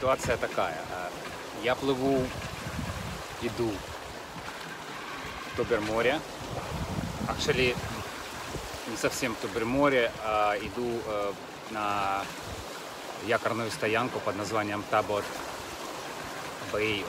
ситуация такая. Я плыву, иду в Тоберморе. Actually, не совсем в Тоберморе, а иду на якорную стоянку под названием Табот Бэй.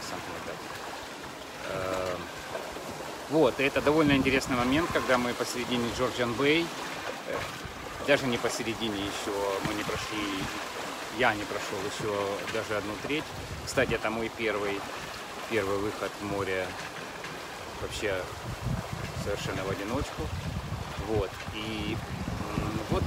Вот, и это довольно интересный момент, когда мы посередине Джорджиан Бэй. Даже не посередине еще мы не прошли, я не прошел еще даже 1/3. Кстати, это мой первый выход в море вообще совершенно в одиночку. Вот. И вот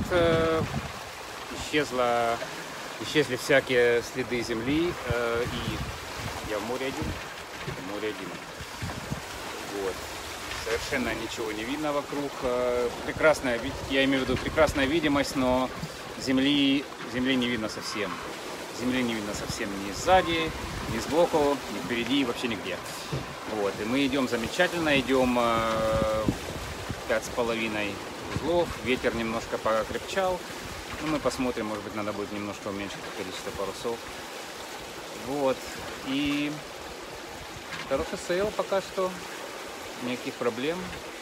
исчезли всякие следы земли, и я в море один. Вот. Совершенно ничего не видно вокруг. Прекрасная, я имею в виду прекрасная видимость, но земли не видно совсем. Земли не видно совсем ни сзади, ни сбоку, ни впереди, вообще нигде. Вот. И мы идем замечательно, идем 5,5 узлов, ветер немножко покрепчал. Ну, мы посмотрим, может быть, надо будет немножко уменьшить количество парусов. Вот. И хороший сейл пока что. Никаких проблем.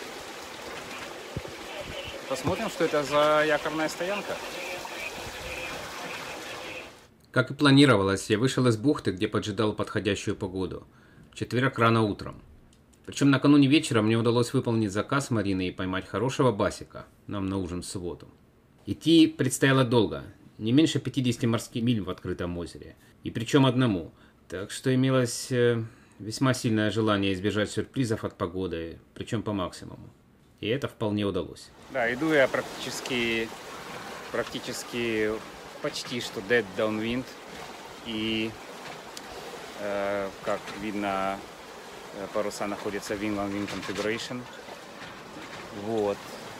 Посмотрим, что это за якорная стоянка. Как и планировалось, я вышел из бухты, где поджидал подходящую погоду. В четверг рано утром. Причем накануне вечера мне удалось выполнить заказ Марины и поймать хорошего басика нам на ужин в субботу. Идти предстояло долго, не меньше 50 морских миль в открытом озере. И причем одному. Так что имелось весьма сильное желание избежать сюрпризов от погоды, причем по максимуму. И это вполне удалось. Да, иду я практически почти что dead downwind. И как видно, паруса находятся в Inland Wind Configuration. Вот.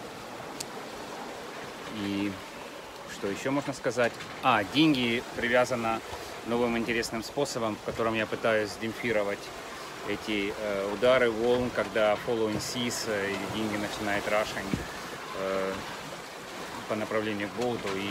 И что еще можно сказать? Динги привязаны новым интересным способом, в котором я пытаюсь демпфировать эти удары волн, когда following seas и динги начинает рашень по направлению к болту и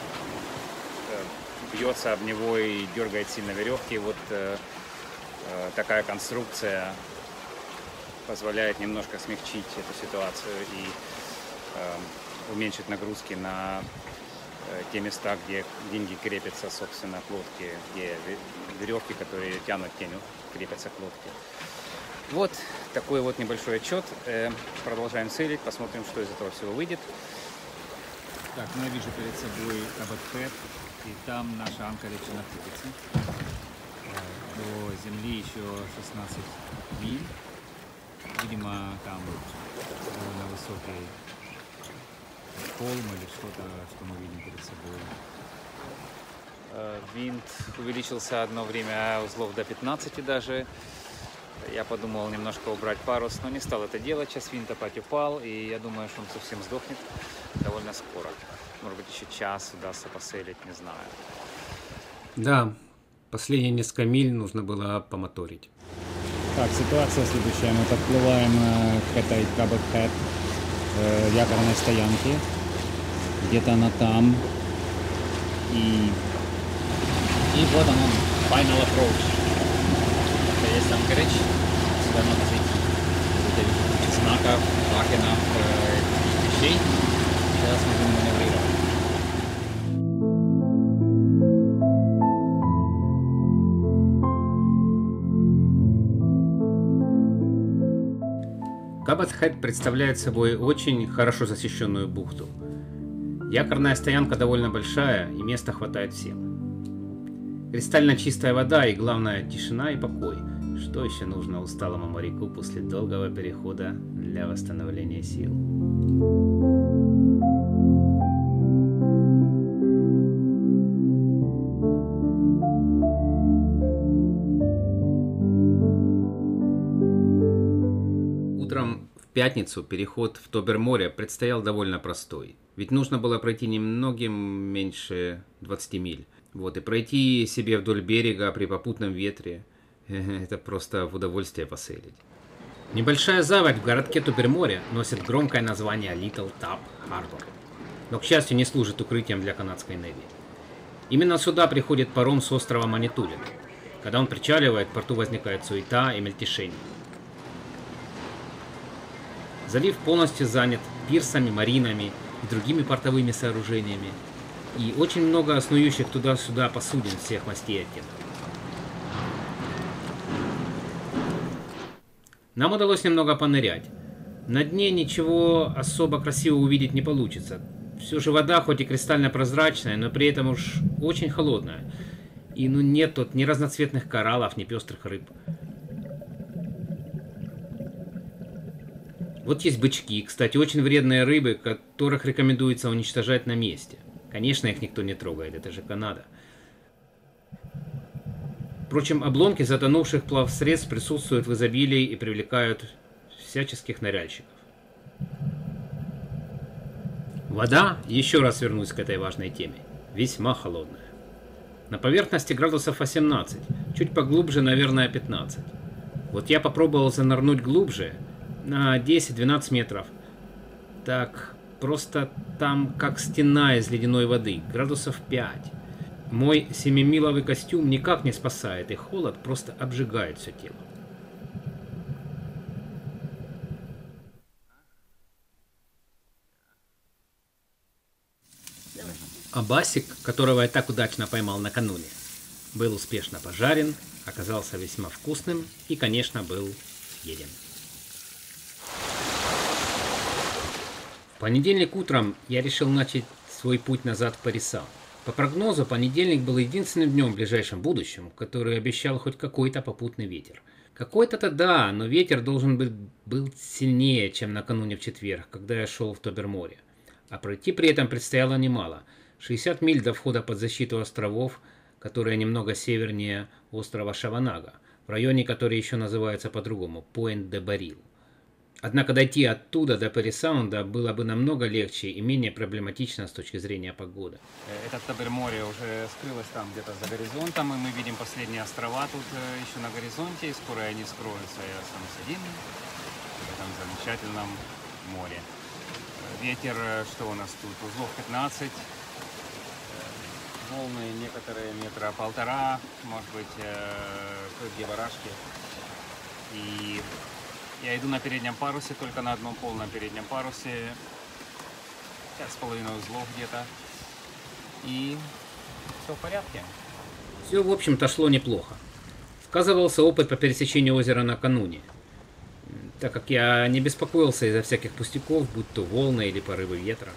бьется об него и дергает сильно веревки. Вот такая конструкция позволяет немножко смягчить эту ситуацию и уменьшить нагрузки на те места, где динги крепятся, собственно, к лодке, где веревки, которые тянут тень, крепятся к лодке. Вот такой вот небольшой отчет. Продолжаем сейлить, посмотрим, что из этого всего выйдет. Так, ну я вижу перед собой Табот Хэт, и там наша анкоридж находится. До земли еще 16 миль. Видимо, там довольно высокий холм или что-то, что мы видим перед собой. Винт увеличился одно время узлов до 15 даже. Я подумал немножко убрать парус, но не стал это делать. Сейчас винт опять упал, и я думаю, что он совсем сдохнет довольно скоро. Может быть, еще час удастся посейлить, не знаю. Да, последние несколько миль нужно было помоторить. Так, ситуация следующая. Мы подплываем к этой Табот Хэт якорной стоянки. Где-то она там. И вот он, final approach. Это есть анкоридж. Сюда надо зайти. Я вижу кучу знаков, лакенов, вещей. Сейчас мы будем маневрировать. Табот Хэт представляет собой очень хорошо защищенную бухту. Якорная стоянка довольно большая, и места хватает всем. Кристально чистая вода и, главное, тишина и покой. Что еще нужно усталому моряку после долгого перехода для восстановления сил? Утром в пятницу переход в Тоберморе предстоял довольно простой. Ведь нужно было пройти немногим меньше 20 миль. Вот, и пройти себе вдоль берега при попутном ветре – это просто в удовольствие посейлить. Небольшая заводь в городке Тоберморе носит громкое название Little Tap Harbor, но, к счастью, не служит укрытием для канадской Navy. Именно сюда приходит паром с острова Манитулин. Когда он причаливает, в порту возникает суета и мельтешение. Залив полностью занят пирсами, маринами и другими портовыми сооружениями. И очень много снующих туда-сюда посудин всех мастей и оттенков. Нам удалось немного понырять. На дне ничего особо красивого увидеть не получится. Все же вода, хоть и кристально прозрачная, но при этом уж очень холодная. И нет тут ни разноцветных кораллов, ни пестрых рыб. Вот есть бычки, кстати, очень вредные рыбы, которых рекомендуется уничтожать на месте. Конечно, их никто не трогает, это же Канада. Впрочем, обломки затонувших плавсредств присутствуют в изобилии и привлекают всяческих ныряльщиков. Вода, еще раз вернусь к этой важной теме, весьма холодная. На поверхности градусов 18, чуть поглубже, наверное, 15. Вот я попробовал занырнуть глубже, на 10-12 метров. Так, просто там как стена из ледяной воды, градусов 5. Мой 7-миловый костюм никак не спасает, и холод просто обжигает все тело. А басик, которого я так удачно поймал накануне, был успешно пожарен, оказался весьма вкусным и, конечно, был съеден. В понедельник утром я решил начать свой путь назад в Париса. По прогнозу, понедельник был единственным днем в ближайшем будущем, который обещал хоть какой-то попутный ветер. Какой-то-то да, но ветер должен был сильнее, чем накануне в четверг, когда я шел в Тоберморе. А пройти при этом предстояло немало. 60 миль до входа под защиту островов, которые немного севернее острова Шаванага, в районе, который еще называется по-другому – Пойнт-де-Барил. Однако дойти оттуда до Пари-Саунда было бы намного легче и менее проблематично с точки зрения погоды. Это Тоберморе уже скрылось там где-то за горизонтом, и мы видим последние острова тут еще на горизонте, и скоро они скроются, и останусь один в этом замечательном море. Ветер, что у нас тут? Узлов 15, волны некоторые метра полтора, может быть, кое-где барашки. И я иду на переднем парусе, только на одном полном переднем парусе, 5,5 узлов где-то, и все в порядке. Все, в общем-то, шло неплохо. Сказывался опыт по пересечению озера накануне, так как я не беспокоился из-за всяких пустяков, будь то волны или порывы ветра.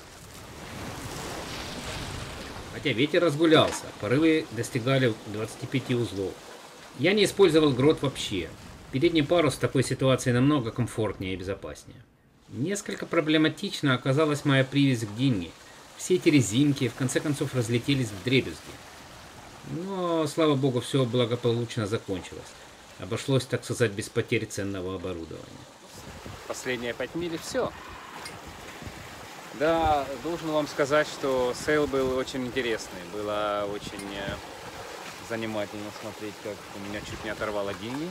Хотя ветер разгулялся, порывы достигали 25 узлов. Я не использовал грот вообще. Передний парус в такой ситуации намного комфортнее и безопаснее. Несколько проблематично оказалась моя привязь к динге. Все эти резинки в конце концов разлетелись вдребезги. Но, слава богу, все благополучно закончилось. Обошлось, так сказать, без потерь ценного оборудования. Последние 5 миль, все. Да, должен вам сказать, что сейл был очень интересный. Было очень занимательно смотреть, как у меня чуть не оторвало динги.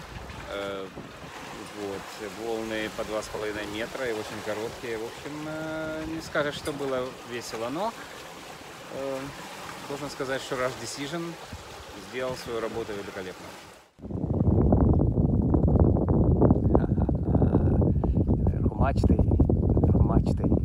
Вот, волны по 2,5 метра и очень короткие. В общем, не скажешь, что было весело, но должен сказать, что Rush Decision сделал свою работу великолепно. Вверху мачты.